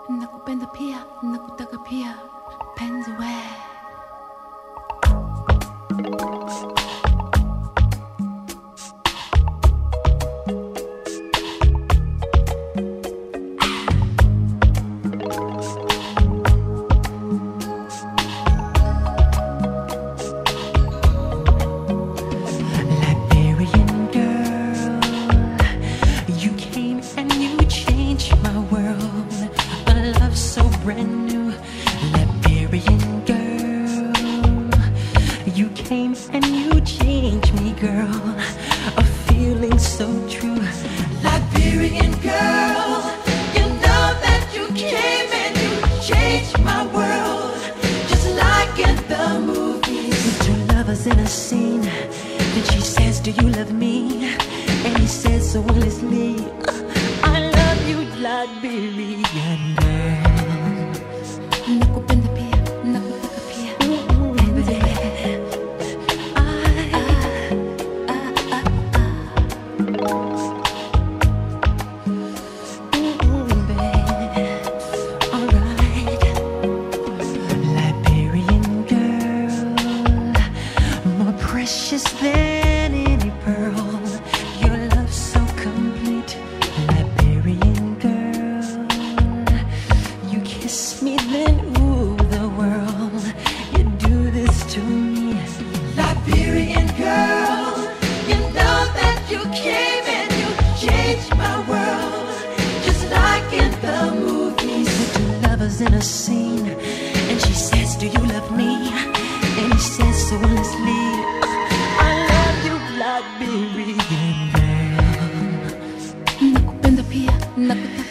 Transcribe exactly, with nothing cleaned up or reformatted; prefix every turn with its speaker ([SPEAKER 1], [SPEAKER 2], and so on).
[SPEAKER 1] nakupenda pia, nakutaka pia, penzi we.
[SPEAKER 2] Brand new Liberian girl, you came and you changed me, girl. A feeling so true. Liberian girl, you know that you came and you changed my world, just like in the movies. Two lovers in a scene, and she says, do you love me? And he says so honestly, I love you, Liberian girl.
[SPEAKER 1] Nakupenda pia, nakutaka pia, penzi we.
[SPEAKER 2] Liberian girl, more precious than any pearl. Your love so complete. Liberian girl, you kiss me then ooh the world. You do this to me. Liberian girl, you know that you came and you changed my world, just like in the movies. Two lovers in a scene, and she says, do you love me? And he says so honestly, I love you, Liberian girl.
[SPEAKER 1] Nakupenda pia, nakutaka